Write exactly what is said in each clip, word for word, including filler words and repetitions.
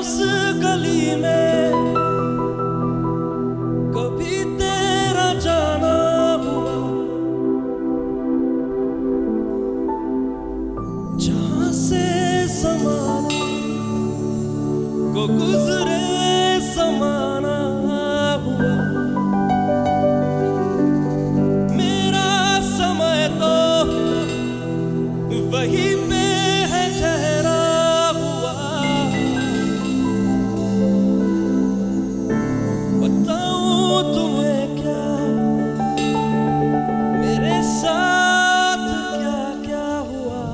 उस गली में कभी तेरा जाना हुआ, जहां से ज़माना को गुजरे ज़माना हुआ। मेरा समय तो वहीं पे है ठहरा हुआ। बताऊं तुम्हें क्या मेरे साथ क्या क्या हुआ।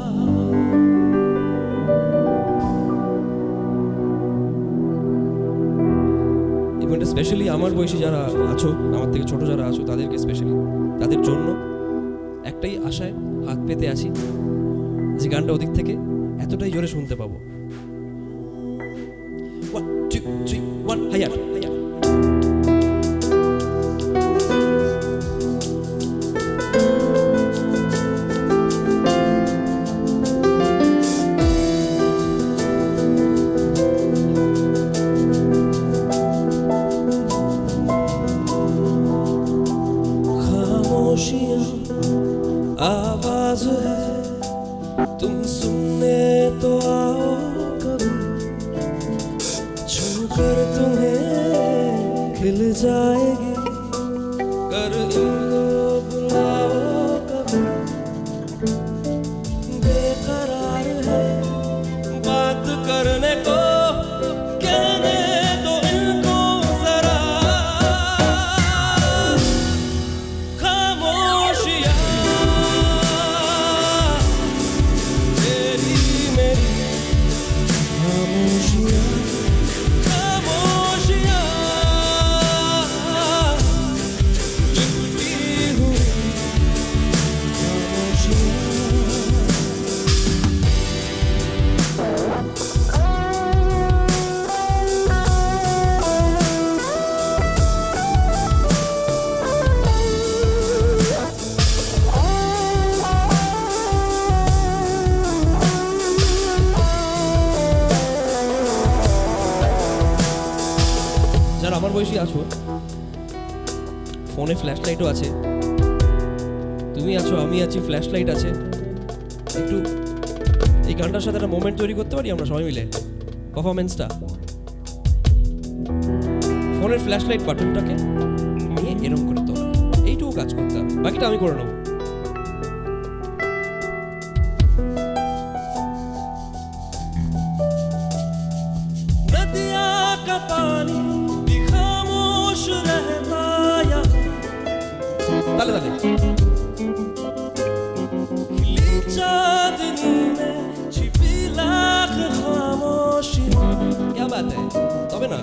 इवेंটে স্পেশালি আমার বয়সী যারা আছো, আমার থেকে ছোট যারা আছো, তাদেরকে স্পেশালি তাদের জন্য একটাই আশায় হাত পেতে আছি যে গানটা ওদিক থেকে এতটাই জোরে শুনতে পাবো। One two three one higher higher. खामोशियाँ आवाज है, तुम सुनने तो आओ कभी, छूकर तुम्हें खिल जाएगी, कर इनको बुलाओ कभी। बेकरार है बात करने को, कहने दो इनको जरा। खामोशियाँ আমার বয়সী আছো, ফোনে ফ্ল্যাশ লাইটও আছে, তুমি আছো, আমি আছি, ফ্ল্যাশ লাইট আছে। একটু এই গানটার সাথে একটা মোমেন্ট তৈরি করতে পারি আমরা সবাই মিলে, পারফরমেন্সটা। ফোনের ফ্ল্যাশ লাইট বাটনটাকে নিয়ে এরকম করে তো এইটুকু কাজ করতে হবে, বাকিটা আমি করে নেবো। नदिया का पानी रहता या ताले ताले खिली चांदनी में छिपी लाख खामोशी। क्या बात है, तबे ना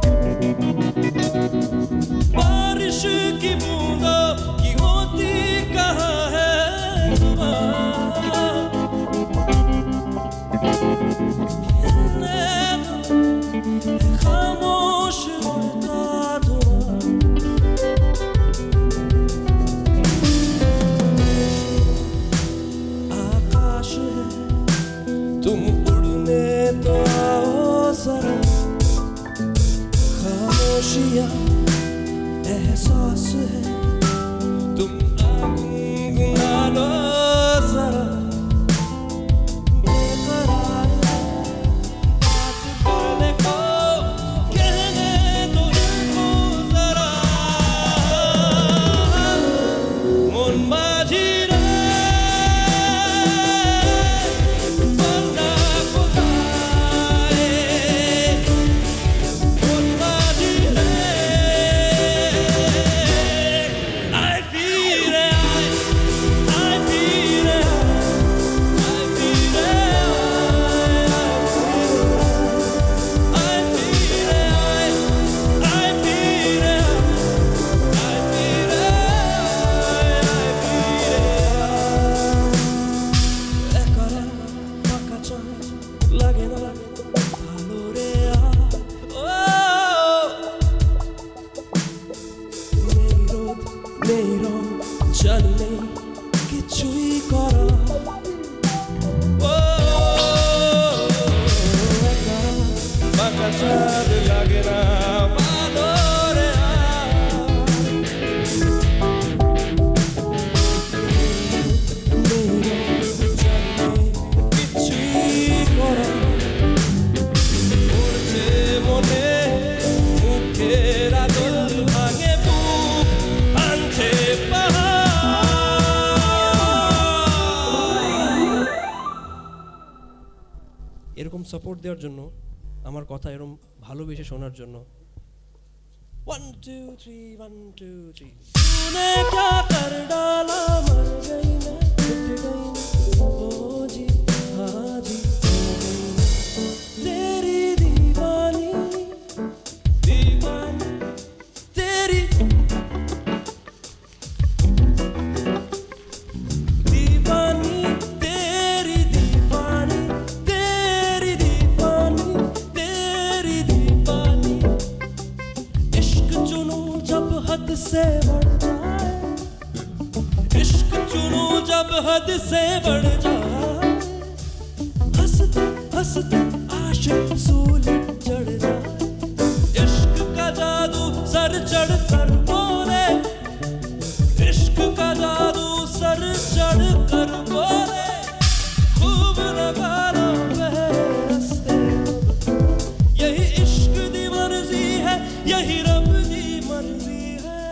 बारिश की बूंदों की होती कहाँ है खामोश तुम उड़ने तो आओ जरा। खामोशियाँ एहसास है, तुम गुनगुना लो जरा। बेकरार है बात करने को, कहने दो इनको जरा। मन माझी চাঁদ লাগে না ভালো রে কিছুই করা পড়ছে মনে মুখের আদল ভাঙে বুক ভাঙছে এরকম সাপোর্ট দেওয়ার জন্য আমার কথা এরকম ভালোবেসে শোনার জন্য one two three one two three तूने क्या कर डाला मर गई मैं टूट गई मैं ओ जी हाँ जी तेरी दीवानी दीवानी तेरी दीवानी तेरी दीवानी तेरी दीवानी तेरी दीवानी इश्क चुनूं जब हद से बढ़ जाए इश्क चुनूं जब हद से बढ़ जाए हंसते हंसते आशिक सूल चढ़ जाए इश्क का जादू सर चढ़ कर बोले इश्क का जादू सर चढ़ कर बोले खूब लगा लो रास्ते यही इश्क दी मर्जी है यही रब दी मर्जी है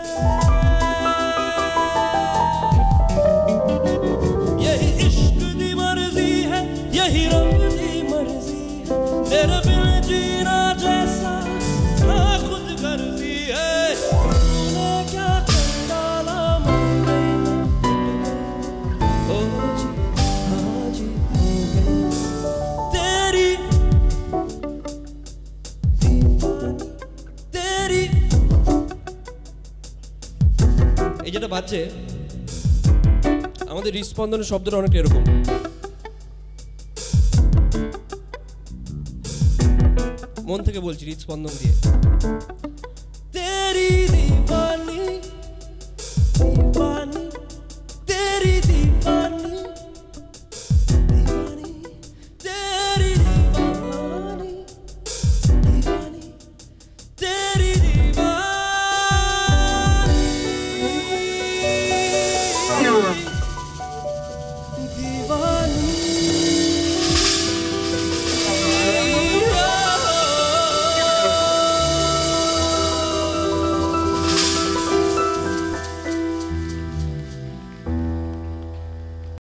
यही इश्क दी मर्जी है यही रब दी मर्जी है तेरे बिन जीना जैसा हाँ खुद गर्जी है तूने क्या कर डाला मर गई मैं टूट गई ओ जी हाँ जी हो गई तेरी दीवानी तेरी এই যেটা বাজছে আমাদের হৃদস্পন্দনের শব্দটা অনেকটা এরকম মন থেকে বলছি হৃদস্পন্দন দিয়ে